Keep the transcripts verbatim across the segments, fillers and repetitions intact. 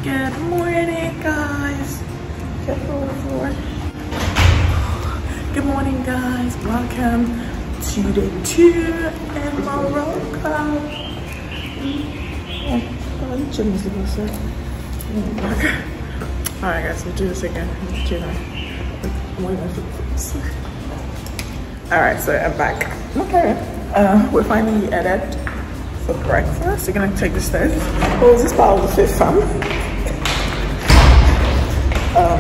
Good morning, guys. Good morning, guys. Welcome to day two in Morocco. Alright, guys, we'll do this again. Alright, so I'm back. Okay. Uh, we're finally edited for breakfast. We're gonna take the stairs. Oh, is this part of the fifth fam? Um,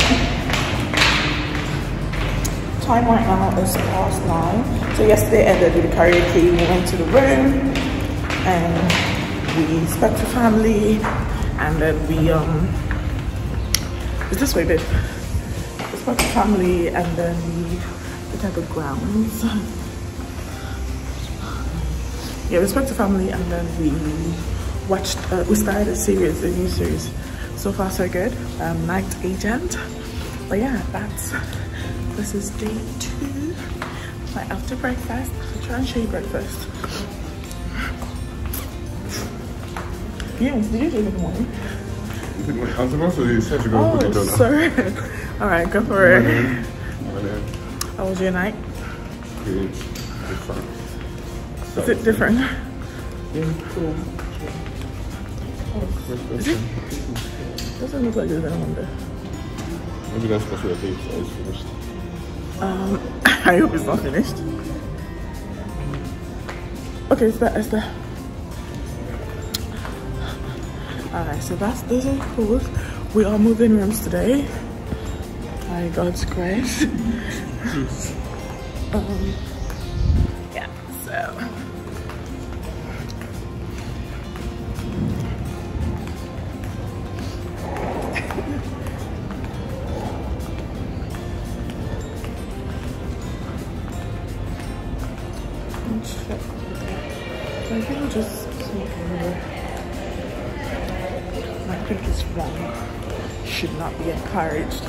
time right now is past nine. So yesterday ended with karaoke. We went to the room and we spoke to family, and then we um it's this way, babe. We spoke to family, and then we looked at the grounds. Yeah, we spoke to family, and then we watched. Uh, we started a series, a new series. So far, so good. Um, Night Agent. But yeah, that's this is day two. Right after breakfast. I'll try and show you breakfast. Yes, did you do good morning? I was about to say to go oh, put it on. Sorry. All right, go for it. How was your night? Good. Different. Is it different? Yeah, cool. Oh, is it? Doesn't look like there's anyone there. Maybe that's because we're late, so it's finished. Um, I hope it's not finished. Okay, it's there, it's there. Alright, so that's those are cool. We are moving rooms today. By God's grace. um, yeah, so. Like people just I think it's wrong. Should not be encouraged.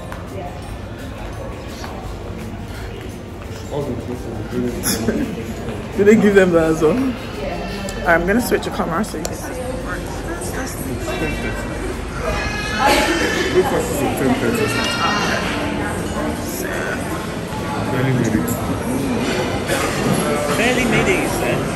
Did they give them that as well? Alright, I'm gonna switch the camera so you can see. Barely made it. Barely made it, you said.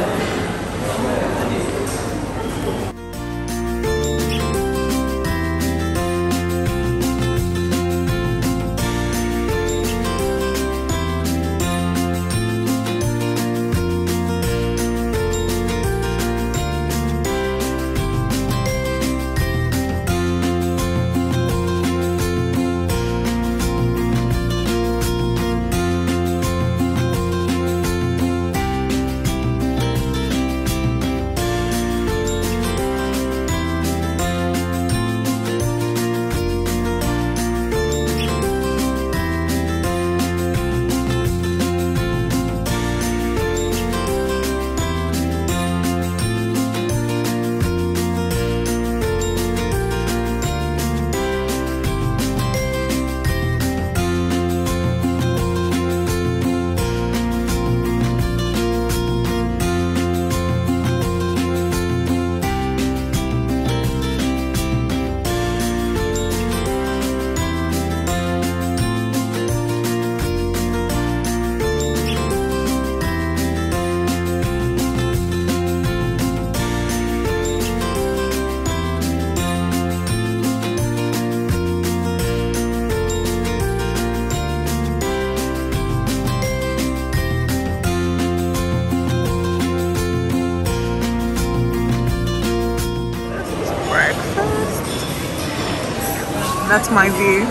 That's my view.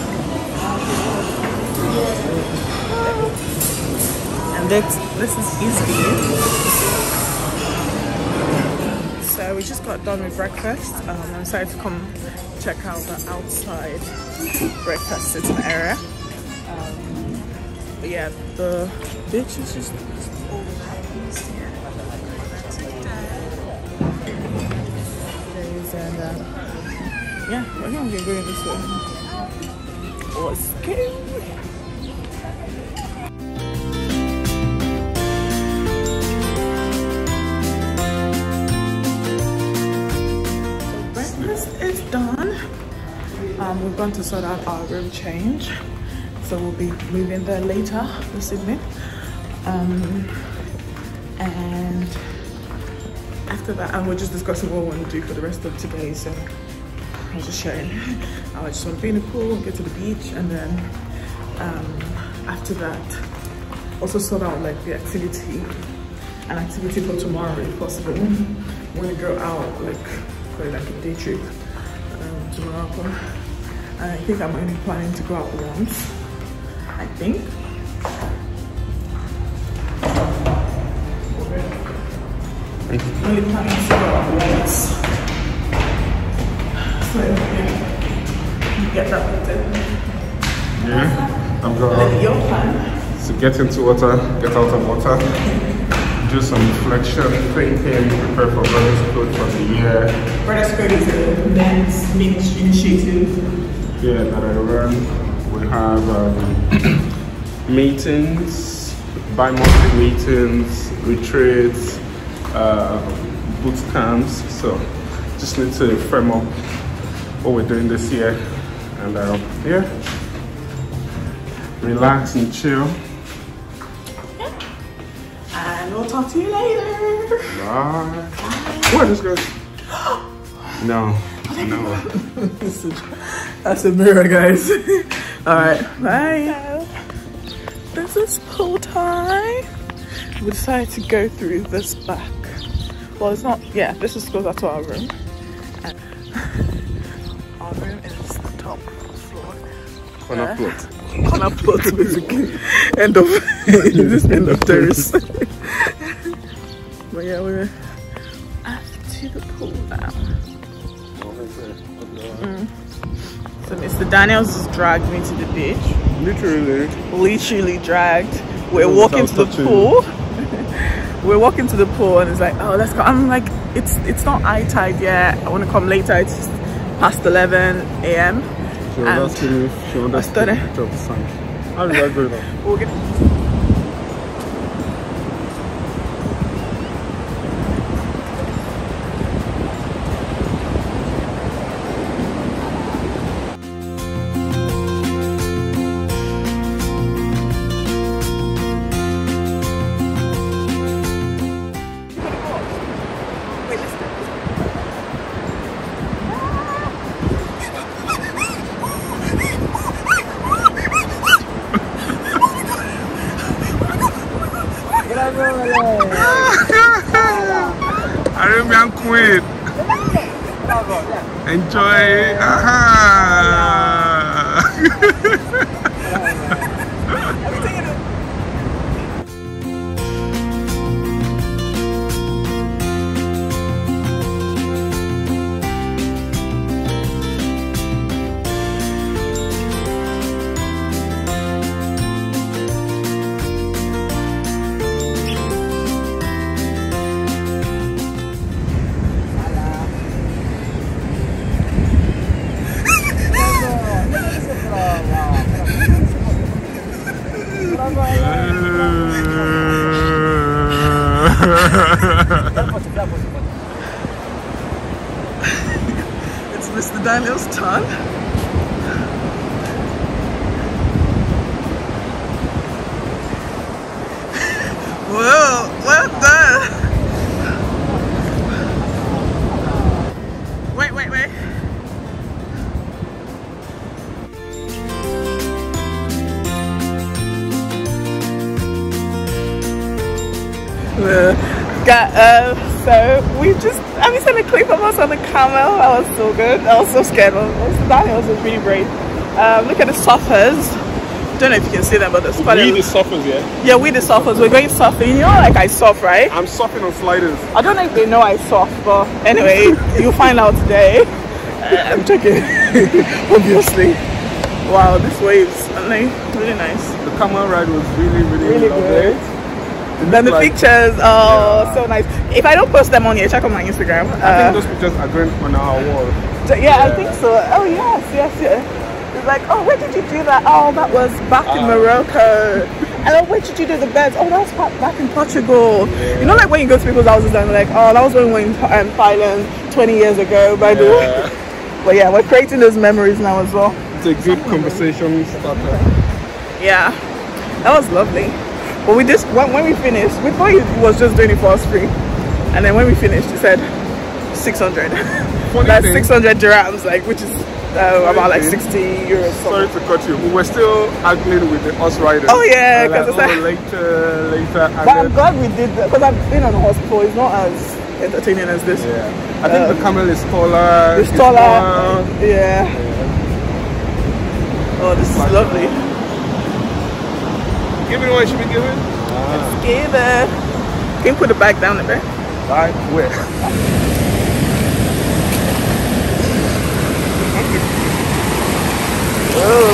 And this, this is his view. So we just got done with breakfast. Um, I decided to come check out the outside breakfast sitting area. Um, but yeah, the beach is just all nice here. And uh, yeah, I think we're going this way. Let's go. breakfast is done. Um, we're going to sort out our room change, so we'll be moving there later this evening. Um, and after that, and we're just discussing what we want to do for the rest of today. So I was just sharing. I just want to be in the pool, get to the beach, and then um, after that, also sort out like the activity, an activity for tomorrow if possible. We're gonna go out like for like a day trip um, to Morocco. And I think I'm only planning to go out once. I think. I'm only planning to go out once. So yeah, you get that put in. Yeah, I'm going your plan? to get into water, get out of water, do some reflection, thinking, prepare for Brothers Code for the year. Brothers Code is a men's ministry initiative. Yeah, that I run. We have um, meetings, bi-monthly meetings, retreats, uh, boot camps. So just need to frame up what we're doing this year, and uh, yeah, relax and chill. And we'll talk to you later. Bye. What is good? No, no. That's a mirror, guys. All right, bye. This is pool time. We decided to go through this back. Well, it's not. Yeah, this is closer to our room. And our room is the top floor. Corner plot. Corner plot, basically. End of this end of terrace. But yeah, we're to the pool now. Mm. So Mister Daniels just dragged me to the beach. Literally. Literally dragged. We're walking to the pool. We're walking to the pool and it's like, oh, let's go. I'm like, it's it's not high tide yet. I want to come later. It's past eleven A M She was asking me if she wanted to take a picture of the sun. How did that go now? We'll get Arabian Queen. Enjoy. Aha. It's Mister Daniel's turn. Whoa, well done. Wait, wait, wait. Got, uh, so we just, have you seen a clip of us on the Camel? That was so good. I was so scared. Mister Daniels was really brave. Um, look at the surfers. Don't know if you can see them, but there's quite We a the surfers, yeah? Yeah, we the surfers. We're going surfing. You know, like I surf, right? I'm surfing on sliders. I don't know if they know I surf, but anyway, you'll find out today. Uh, I'm checking, obviously. Wow, these waves, aren't they? Really nice. The Camel ride was really, really, Really good. good. Then the like, pictures, oh, yeah. so nice. If I don't post them on here, check on my Instagram. I Uh, think those pictures are going on our wall. yeah, yeah, I think so. Oh, yes, yes, yes. It's like, oh, where did you do that? Oh, that was back in Uh, Morocco. And then where did you do the beds? Oh, that was back in Portugal. Yeah. You know, like when you go to people's houses and like, oh, that was when we were in um, Thailand twenty years ago, by the yeah. way. But yeah, we're creating those memories now as well. It's a good conversation starter. Yeah, that was lovely. But we just, when, when we finished, we thought he was just doing it for us free. And then when we finished, he said six hundred. That's six hundred dirhams, like, which is uh, about like sixty euros. Sorry to cut you. We were still arguing with the horse riders. Oh yeah, because like, oh, later, later. But I'm glad we did that, because I've been on a horse before. It's not as entertaining as this. Yeah, I think um, the camel is taller. It's taller. Yeah. yeah. Oh, this is lovely. Give me what you should be giving. Ah. Let's give it. Can you put the bag down a bit? Right, where? Oh.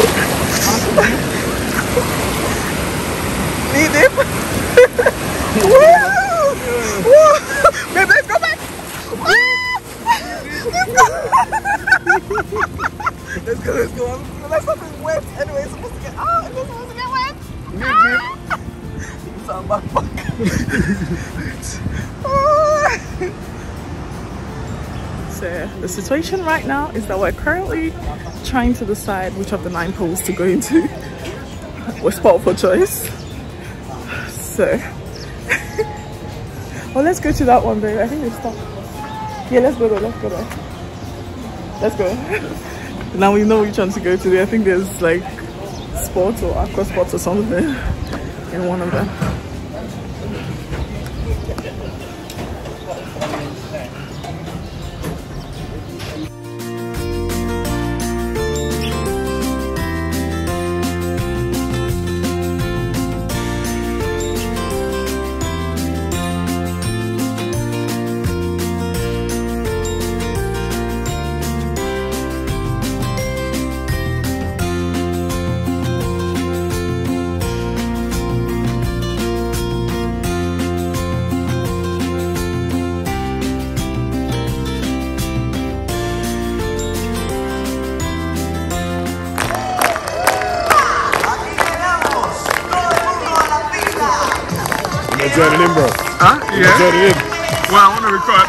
Need it? Woo! Woo! Babe, let's go back! Let's go, let's go. Let's not be wet. Anyway, it's supposed to get out. It's supposed to get wet. Ah! It's our backpack. So the situation right now is that we're currently trying to decide which of the nine pools to go into. We're spot for choice. So, well, let's go to that one, babe. I think it's stopped. Yeah, let's go there. Let's go there. Let's go. Now we know which one to go to. I think there's like sports or aqua sports or something in one of them. Join it in, bro. Huh? Yeah. Join it in. Well, I want to record.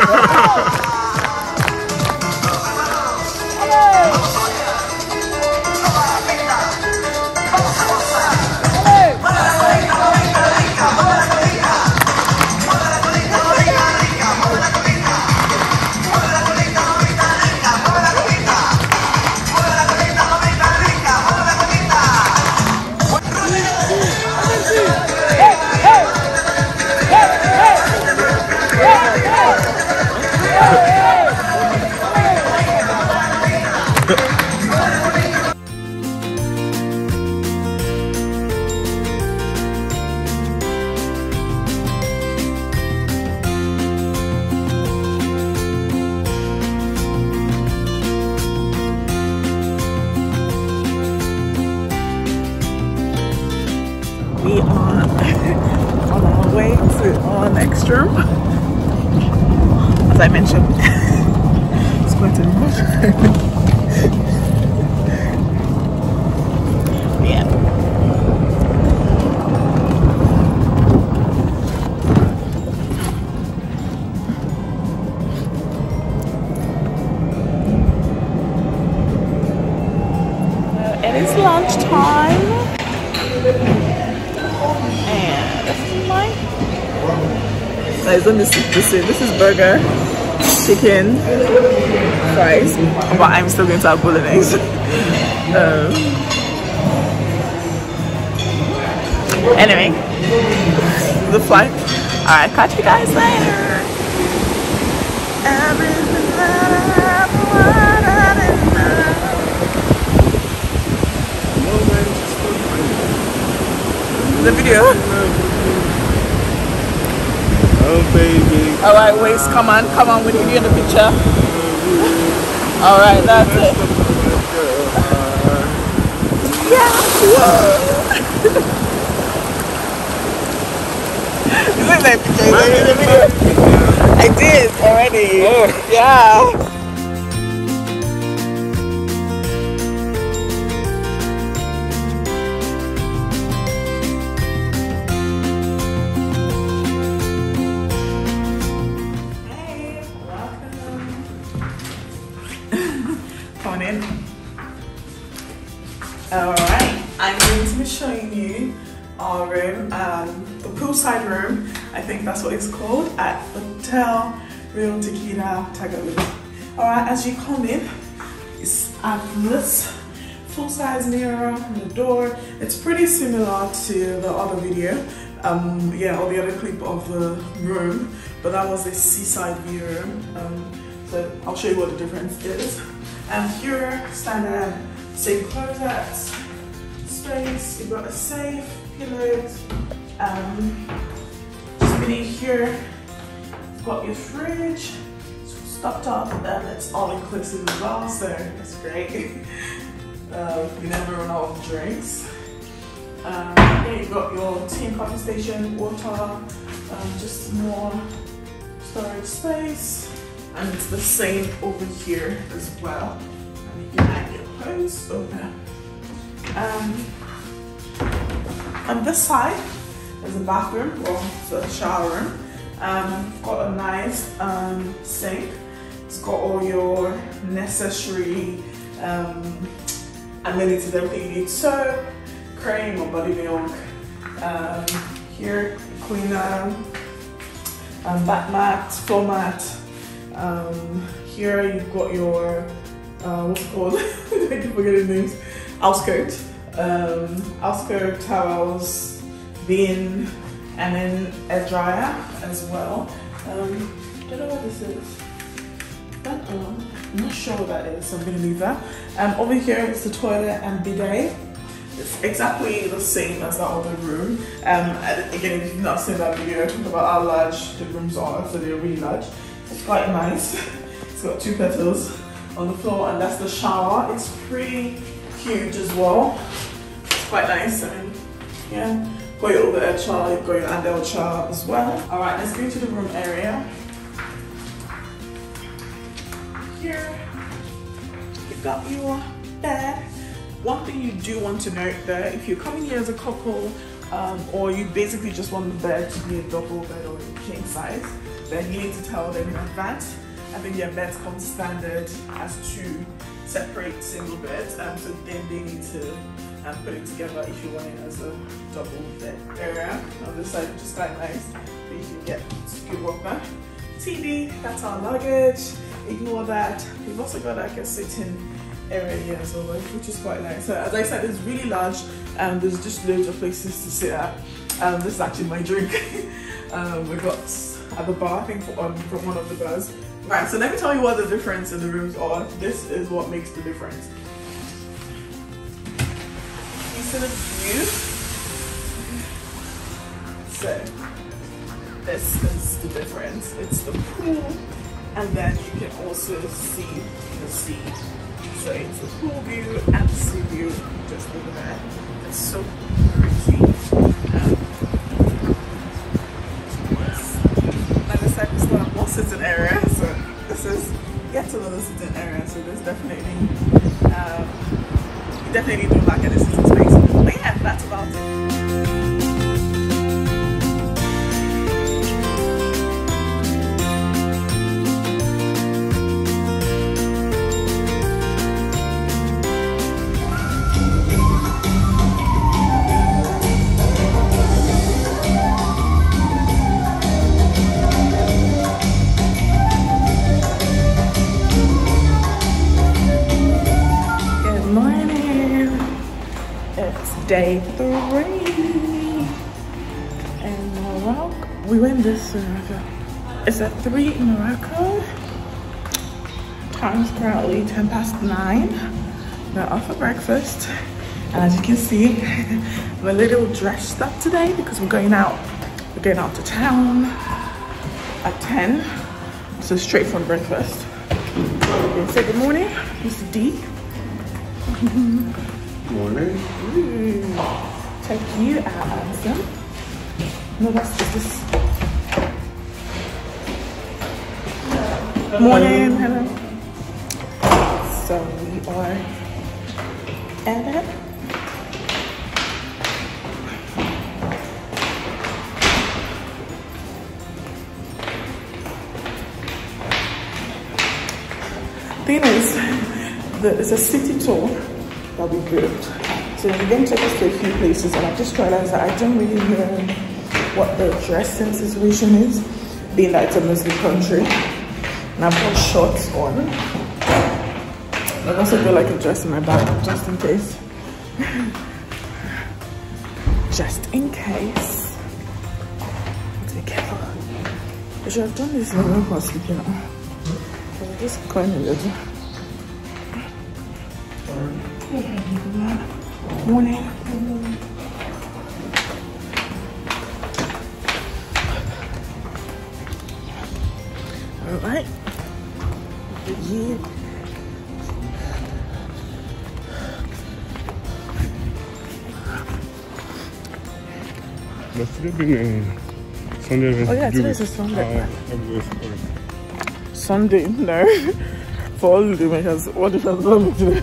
We are on our way to our next room. As I mentioned, it's quite a lot. Yeah. Uh, it is lunchtime. Guys, let me see this in. This is burger, chicken, fries, but I'm still going to have bolognese. um, anyway, the flight. Alright, catch you guys later. Everything that I wanted. The video. Oh baby. Alright, Waze, come on, come on, we need you in the picture. Alright, that's it. Yeah, whoa. You look like picture, you in the video. I did already. Oh. Yeah. coming in. Alright, I'm going to be showing you our room, um, the poolside room, I think that's what it's called, at Hotel Real Tikida Taghazout. Alright, as you come in, it's at this full-size mirror on the door. It's pretty similar to the other video, um, yeah, or the other clip of the room, but that was a seaside view room. Um, so I'll show you what the difference is. And here, standard same closet space. You've got a safe, pillows. Um, just beneath here, you've got your fridge. Stocked up, and it's all inclusive as well, so it's great. uh, you never run out of drinks. Um, here you've got your tea and coffee station, water, um, just more storage space, and it's the same over here as well. And you can hang your clothes over. Um, on this side there's a bathroom, or it's a shower room. Um, got a nice um, sink. It's got all your necessary um, amenities, everything you need: soap, cream or body milk. Um, here, cleaner, um, bath mat, floor mat. Um, here you've got your uh, what's it called? I keep forgetting names. Outskirt, um, outskirt towels, bin, and then a dryer as well. Um, I don't know what this is. That, um, I'm not sure what that is, so I'm gonna leave that. Um, over here is the toilet and bidet. It's exactly the same as that other room. Um, and again, if you've not seen that video, I talked about how large the rooms are, so they're really large. It's quite nice. It's got two petals on the floor, and that's the shower. It's pretty huge as well. It's quite nice. I mean, yeah. Got your overhead shower, you've got your handheld shower as well. Alright, let's go to the room area. Here, you've got your bed. One thing you do want to note there, if you're coming here as a couple, um, or you basically just want the bed to be a double bed or a king size, then you need to tell them in advance. I think their beds come standard as two separate single beds, um, so then they need to um, put it together if you want it as a double bed area. On this side, which is quite nice, but you can get good work there. T V, that's our luggage. Ignore that. We've also got like a sitting area here as well, which is quite nice. So as I said, it's really large, and um, there's just loads of places to sit at. Um, this is actually my drink. um, we got at the bar, I think, um, from one of the bars. Right, so let me tell you what the difference in the rooms are. This is what makes the difference. You see the view? So this is the difference. It's the pool, and then you can also see the sea. So it's the pool view and the sea view just over there. It's so pretty. Um, like I said, it's got more sitting area, so this is yet another sitting area. So there's definitely, um, you definitely do back at the sitting space. But yeah, that's about it. Day three in Morocco. We went this Morocco. It's at three in Morocco. Time's currently ten past nine. We're off for breakfast. And as you can see, I'm a little dressed up today because we're going out. We're going out to town at ten. So straight from breakfast. Okay, say good morning, Mister D. Morning. Ooh, Tikida some. No, that's just this. Morning, hello. So we are at thing is, the, it's a city tour that we booked. So we're going to take us to a few places, and I just realized that I don't really know what the dressing situation is, being that it's a Muslim country. And I've got shorts on. I've also got like a dress in my bag, just in case. Just in case. Be careful. I should have done this when I was sleeping now. I just kind of little. Morning. Alright. Yeah. Must have been Sunday. Oh yeah, today's a Sunday. Uh, Sunday, no. For all the makers, what if I was me today?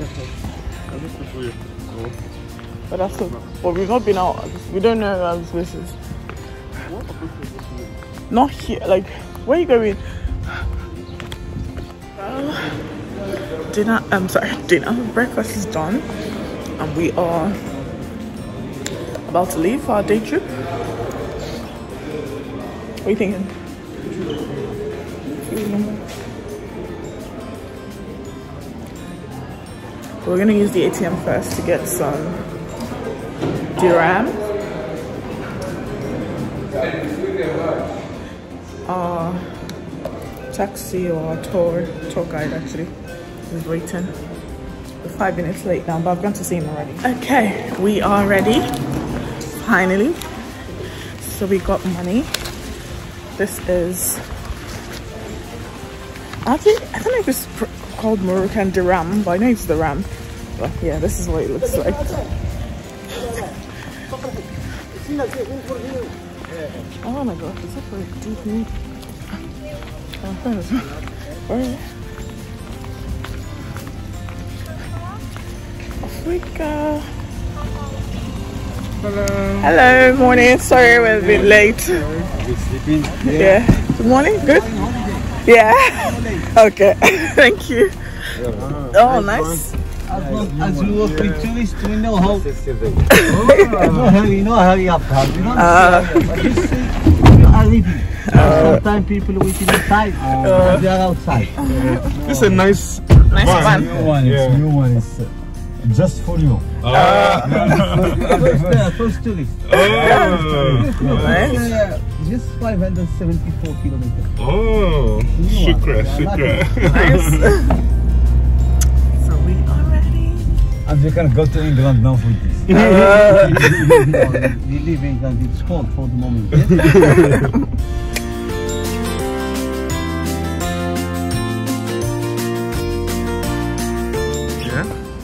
But that's all. But we've not been out. We don't know around these places. Not here. Like, where are you going? Uh, dinner. I'm sorry. Dinner. Breakfast is done, and we are about to leave for our day trip. What are you thinking? We're gonna use the A T M first to get some dirham. Our taxi or tour tour guide actually is waiting. We're five minutes late now, but I've gone to see him already. Okay, we are ready. Finally. So we got money. This is actually, I don't know if it's called Moroccan dirham, but I know it's the ram. But yeah, this is what it looks like. Oh my gosh, is that for a deep knee? Oh, thanks. Where is it? Africa. Hello. Hello, morning. Sorry we're a bit late. Yeah. Good morning. Good. Yeah. Okay. Thank you. Oh, nice. As long as we work with tourists, we know how. We know how you have to have. You know, Uh, but you see, you are living. Sometimes people waiting inside, uh, they are outside. This is a nice, nice van. one. New one is, Yeah. new one is uh, just for you. Uh, First, uh, first tourist. oh, Nice. Uh, just five hundred seventy-four kilometers. oh, shukra, shukra. Nice. So we are ready. And you can go to England now for this. Uh, We live in England, it's cold for the moment. Yeah.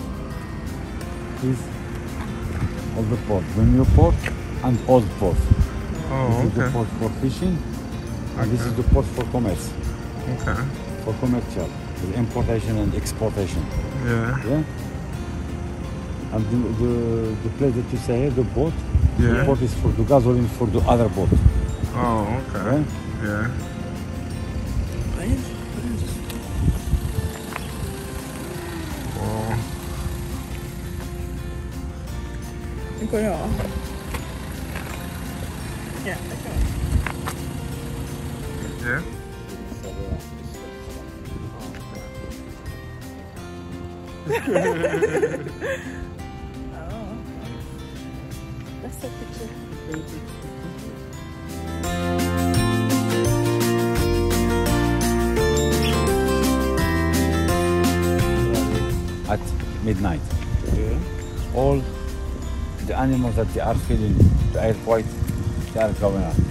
Is all the port, the new port and old port. Oh, This is the okay. port for fishing, and this is the port for commerce, Okay. for commercial, the importation and exportation. Yeah. Yeah. And the, the, the place that you say here, the boat, the Yeah. port is for the gasoline for the other boat. Oh, okay. Yeah. Yeah. Oh. Go yeah. Yeah. Yeah. Oh. That's a picture. At midnight, Yeah. all the animals that they are feeling the air quite, they are going up.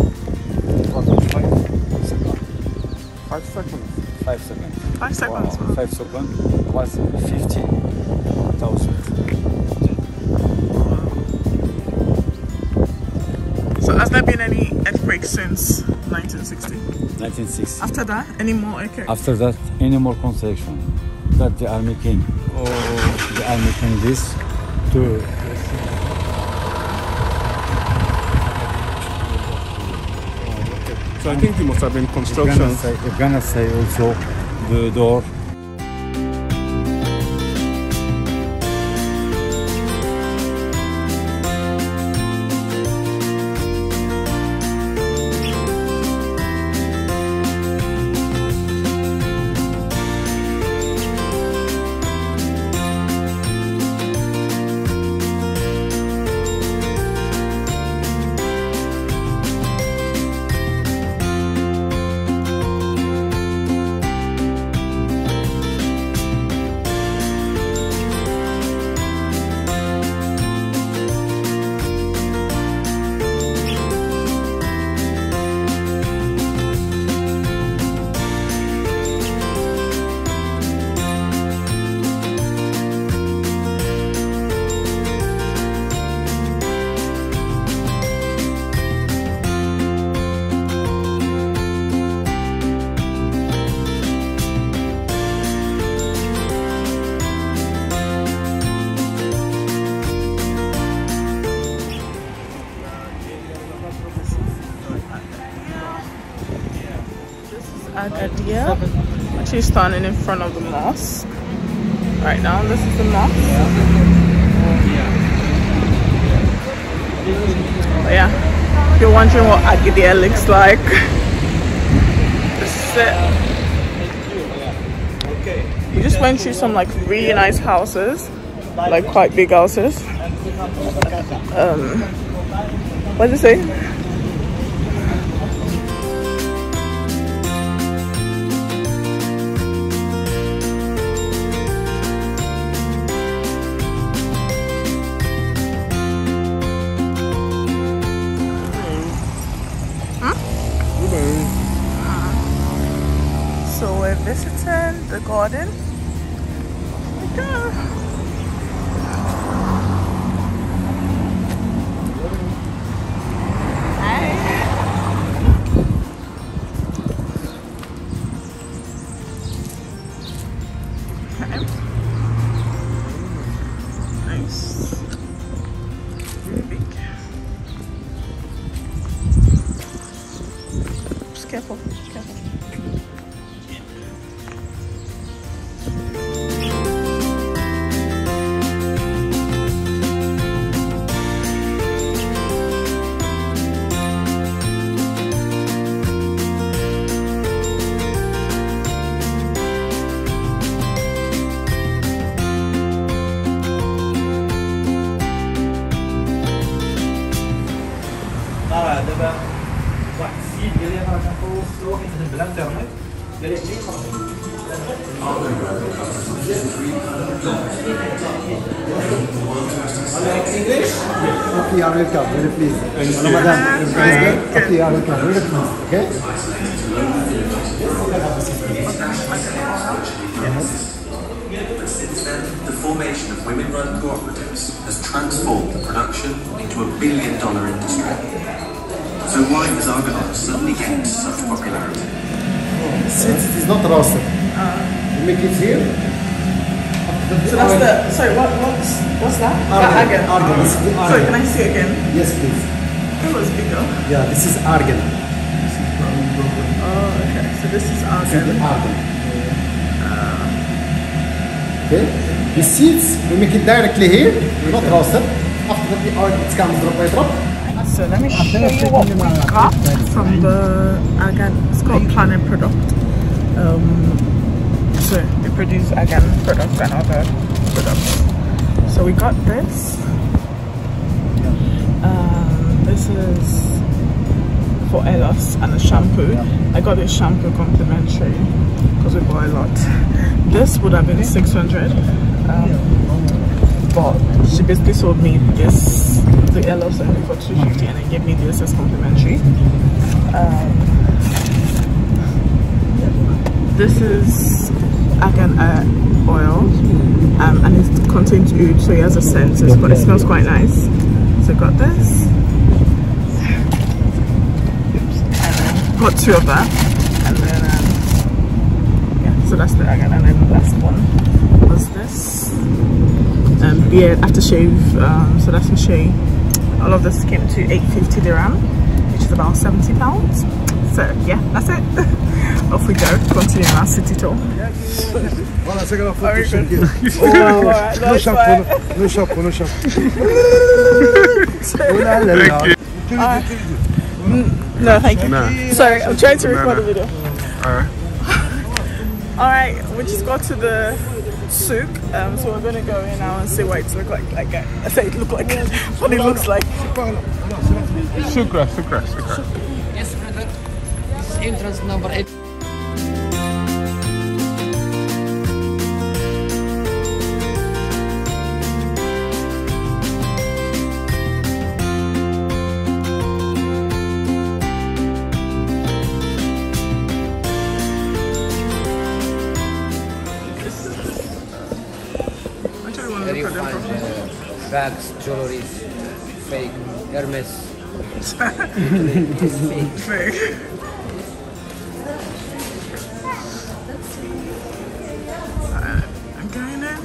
Five seconds. Five seconds. Five seconds. Wow. Five seconds was fifty thousand. So has there been any earthquakes since nineteen sixty? nineteen sixty. After that, any more earthquakes? After that, any more construction that they are making. Oh. They are making this to. So I think it must have been construction. Gonna say, gonna say also the door. here. Actually standing in front of the mosque. Right now, this is the mosque. But yeah, if you're wondering what Agadir looks like, this is it. We just went through some like really nice houses, like quite big houses. Um, what did it say? So we're visiting the garden. Hi. Nice. Really big. Just careful. Just careful. Okay, you are welcome. Very pleased. Hello, madam. Okay, you are welcome. Very pleased. Okay? But since then, the formation of women-run cooperatives has transformed the production into a billion-dollar industry. So why has Argan suddenly gained such popularity? It's, it's not roasted. You make it here. So that's the, sorry, what, what's, what's that? Argan. Argan. Argan. This is the Argan. Sorry, can I see it again? Yes, please. It was bigger. Yeah, this is Argan. Oh, okay. So this is This is the Argan. Argan. Okay? The seeds, we make it directly here, not roasted. After that, the Argan it comes drop by drop. So let me show you what we got from the Again. It's called Planet Product. Um, so they produce Again products and other products. So we got this. Um, this is for Elos and a shampoo. I got this shampoo complimentary because we bought a lot. This would have been six hundred. Um, but she basically sold me this, the Elos only for two fifty, and then gave me this as complimentary. Um, this is Argan uh, oil, um, and it contains oud, so it has a scent, so but it smells quite nice. So I got this. Oops. And then got two of that, and then um, yeah, so that's the Argan, and then the last one was this. Um, beard aftershave, um, so that's the shave. All of this came to eight fifty dirham, which is about seventy pounds. So yeah, that's it. Off we go. Continue our city tour. Voilà, c'est grave. Very good. Oh, Alright, no that's shampoo, fine. no shampoo, no shampoo. No, thank you. Nah. Sorry, I'm trying to Nah, record nah. the video. Alright. Alright, we just got to the souk, um, so we're going to go in now and see what it looks like. Like uh, I say it look like, what it looks like. Shukra, shukra, shukra. Yes, brother. This is entrance number eight. Very fine uh, bags, jewelry, fake, Hermes. It's fake. Fake. Alright, I'm going in.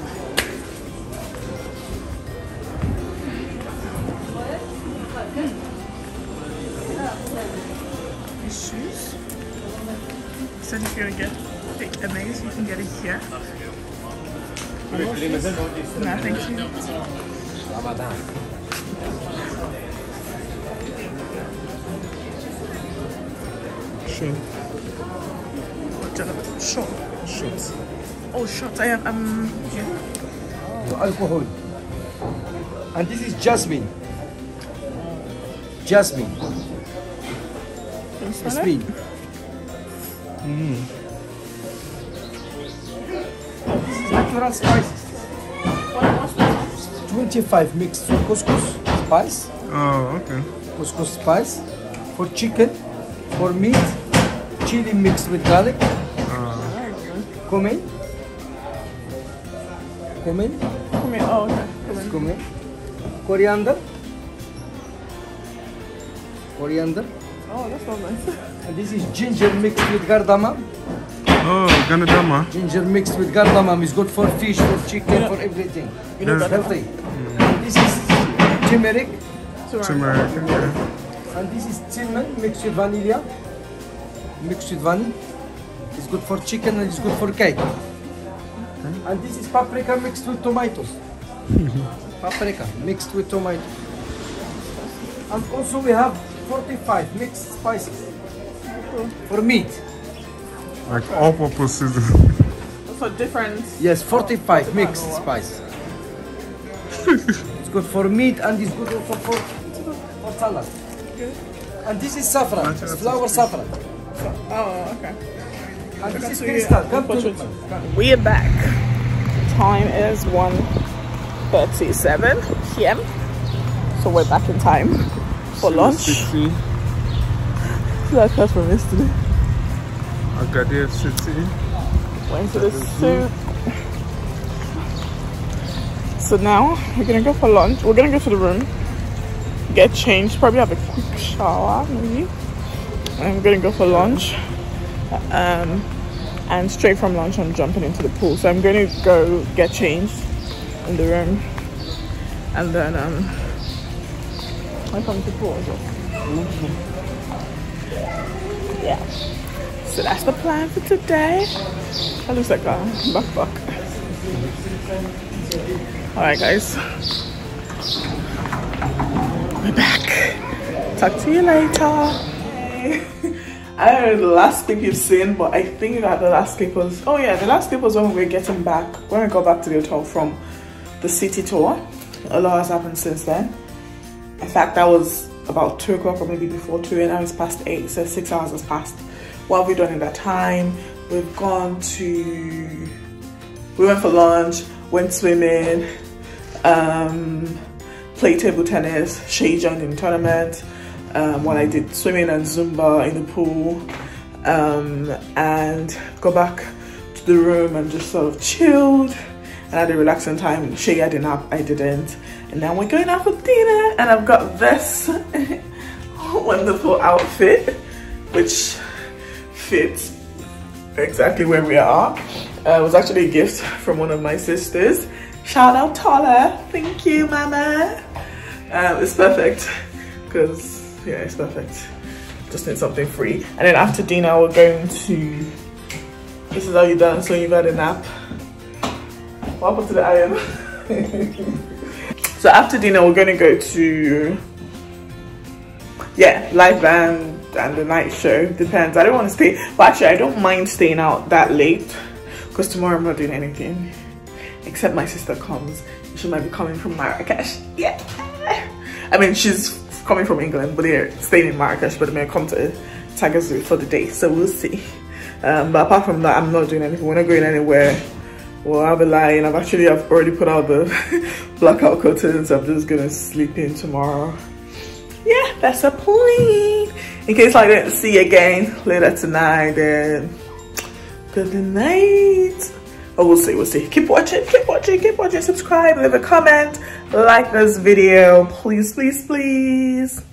These shoes. Said if you're again. amazing. You can get it here. No, thank you. Ramadan. Sure. Shot. Shots. Oh, shots. I have um. Yeah. Alcohol. And this is jasmine. Jasmine. Jasmine. Mm. This is natural spices. twenty-five mixed with couscous spice. Oh, okay. Couscous spice. For chicken. For meat. Chili mixed with garlic. Cumin. Cumin. Cumin. Oh, okay. Cumin. Cumin. Coriander. Coriander. Oh, that's so nice. And this is ginger mixed with cardamom. Oh, Ganadama. Ginger mixed with cardamom is good for fish, for chicken, for everything. You know It's that healthy. And this is turmeric. Turmeric, okay. And this is cinnamon mixed with vanilla. Mixed with vanilla. It's good for chicken and it's good for cake. And this is paprika mixed with tomatoes. Paprika mixed with tomato. And also we have forty-five mixed spices for meat. Like all purposes. For different. Yes, forty-five mixed spices. It's good for meat and it's good also for, for salad. Good. And this is saffron, it's flower saffron. Oh, okay. And this is crystal. Come to look. We are back. Time is one thirty-seven p m So we're back in time for lunch. City. That's us from yesterday. Agadir City. Went to the soup. So now we're gonna go for lunch. We're gonna go to the room, get changed, probably have a quick shower maybe. And I'm gonna go for lunch. Um, and straight from lunch I'm jumping into the pool. So I'm gonna go get changed in the room, and then um, I come to the pool as well. Yeah. So that's the plan for today. That looks like a backpack. Alright guys, we're back. Talk to you later. I don't know the last clip you've seen, but I think that the last clip was, oh yeah, the last clip was when we were getting back, when we got back to the hotel from the city tour. A lot has happened since then. In fact, that was about two o'clock or maybe before two, and now it's past eight, so six hours has passed. What have we done in that time? We've gone to, we went for lunch, went swimming, um, played table tennis. Seyi joined in the tournament. Um, while I did swimming and Zumba in the pool, um, and go back to the room and just sort of chilled and had a relaxing time. Seyi had a nap, I didn't. And now we're going out for dinner, and I've got this wonderful outfit which fits exactly where we are. Uh, it was actually a gift from one of my sisters. Shout out Tola, thank you mama. Um, it's perfect because yeah, it's perfect. Just need something free. And then after dinner, we're going to. This is how you done. So you've had a nap. What happened to the iron? So after dinner, we're going to go to. Yeah, live band and the night show. Depends. I don't want to stay. But actually, I don't mind staying out that late because tomorrow I'm not doing anything except my sister comes. She might be coming from Marrakesh. Yeah. I mean, she's coming from England, but they're staying in Marrakesh, but they may come to Taghazout for the day, so we'll see. Um, but apart from that, I'm not doing anything. We're not going anywhere. Well, I'll be lying. I've actually I've already put out the blackout curtains. I'm just gonna sleep in tomorrow. Yeah, that's the point. In case I don't see you again later tonight, then good night. Oh, we'll see, we'll see. Keep watching, keep watching, keep watching. Subscribe, leave a comment, like this video, please, please, please.